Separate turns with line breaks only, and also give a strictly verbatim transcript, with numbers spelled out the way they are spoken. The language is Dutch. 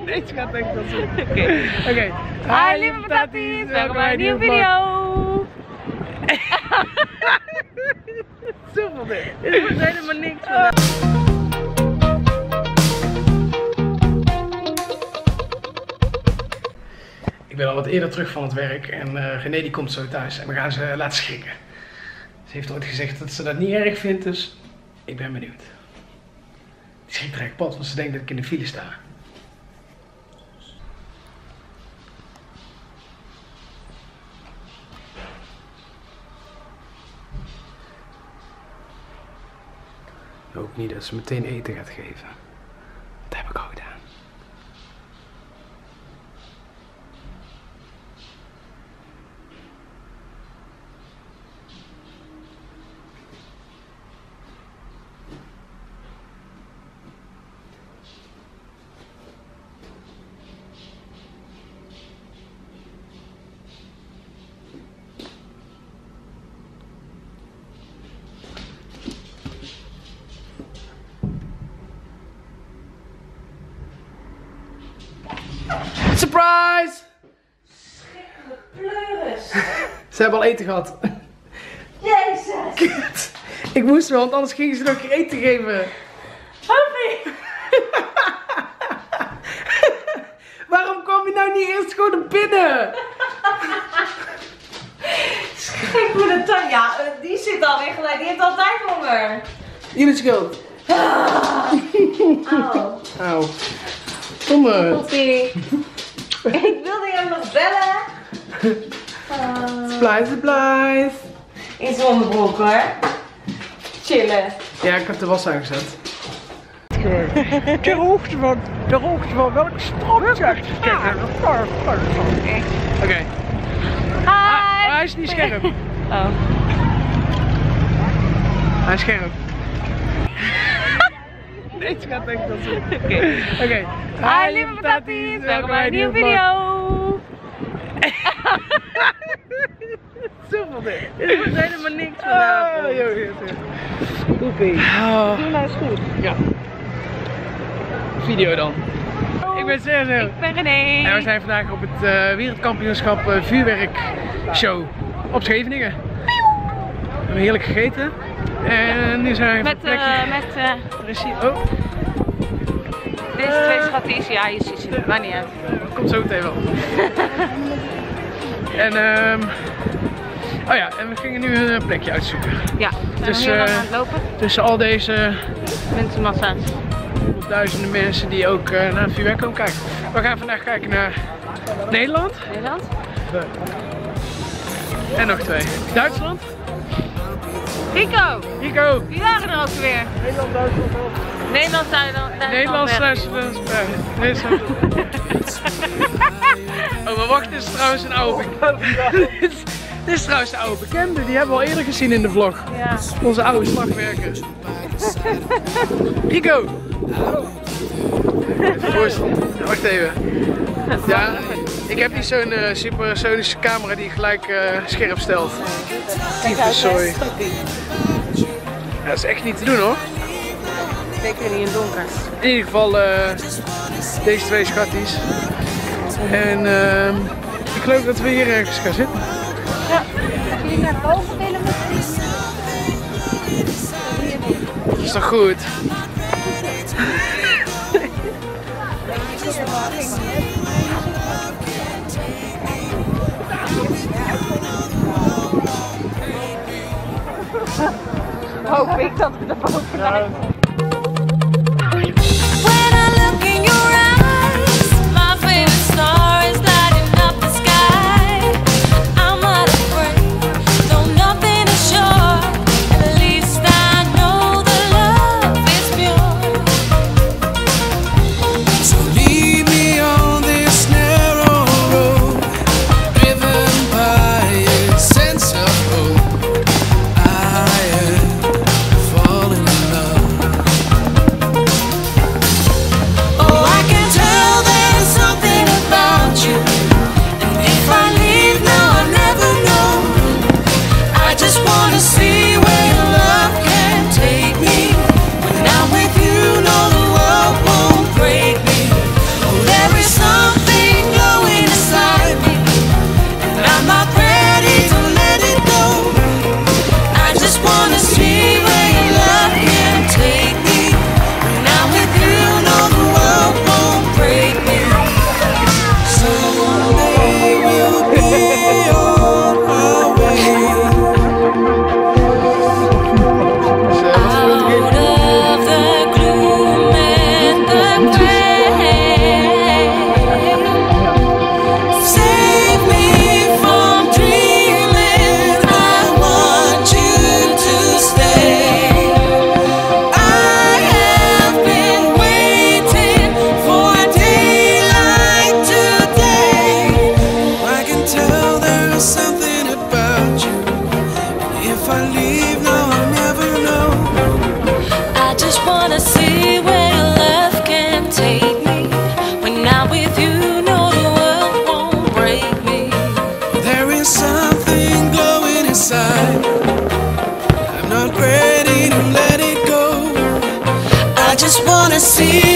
Nee, het gaat echt wel zo.
Oké. Okay.
Okay.
Hi lieve pataties, welkom bij een nieuwe video.
Super dit.
Dit wordt helemaal niks vandaag.
Ik ben al wat eerder terug van het werk en uh, René die komt zo thuis en we gaan ze laten schrikken. Ze heeft ooit gezegd dat ze dat niet erg vindt, dus ik ben benieuwd. Die schrikt direct pad, want ze denkt dat ik in de file sta. Ik hoop niet dat ze meteen eten gaat geven. Dat heb ik al gedaan. Surprise!
Schrikkelijk pleuris.
Ze hebben al eten gehad.
Jezus!
Kut. Ik moest wel, want anders gingen ze nog een keer eten geven.
Happy!
Waarom kwam je nou niet eerst gewoon naar binnen?
Schrik me de tand. Ja, die zit alweer gelijk. Die heeft altijd honger.
Jullie schuld.
Ah. Auw.
Auw. Kom maar.
Poppie. Ik wilde hem nog bellen. Uh,
Supplies, supplies.
in zijn onderbroek hoor. Chillen.
Ja, ik heb de was aangezet.
Ter hoogte van, ter hoogte van welk strand zegt ze?
Oké.
Hi!
Hij is niet scherp.
Oh.
Hij is scherp. Nee, het gaat echt wel zo.
Oké. Okay.
Oké. Okay.
Hi lieve pataties, welkom bij een nieuwe video.
Super dit.
Dit wordt helemaal niks vandaag.
Oh, joh, joh, joh.
Poepie.
Oh.
Doe nou eens goed.
Ja. Video dan. Ik ben Sergio.
Ik ben René.
En we zijn vandaag op het uh, wereldkampioenschap uh, vuurwerkshow op Scheveningen. We hebben heerlijk gegeten. En nu zijn we
Met,
op een plekje.
uh, met uh,
Precies. Oh.
deze twee schatjes. Ja, je ziet ze. Maakt niet uit.
Komt zo meteen wel. En um, oh ja, en we gingen nu een plekje uitzoeken.
Ja, we zijn
Dus,
heel lang
uh,
aan het lopen.
Tussen al deze
Mensenmassa's.
honderdduizenden mensen die ook uh, naar het vuurwerk komen kijken. We gaan vandaag kijken naar Nederland.
Nederland?
En nog twee. Duitsland.
Rico!
Rico.
Wie waren er ook weer?
Nederland, Duitsland.
Nederland, Duitsland.
Nederlands, Duitsland. Nederland. Oh, maar wacht, dit is trouwens een oude bekende. Dit is trouwens een oude bekende, die hebben we al eerder gezien in de vlog.
Ja.
Onze oude slagwerker. Rico! Even wacht even. Ja, ik heb niet zo'n uh, supersonische camera die gelijk uh, scherp stelt. Tyfus, sorry. Ja, dat is echt niet te doen hoor.
Zeker niet in het donker.
In ieder geval uh, deze twee schatties. En uh, ik geloof dat we hier ergens gaan zitten.
Ja, als jullie naar boven willen misschien.
Dat is toch goed?
Hoop ik dat we er boven zijn.
Falling in love. there's something glowing inside. I'm not ready to let it go. I just wanna see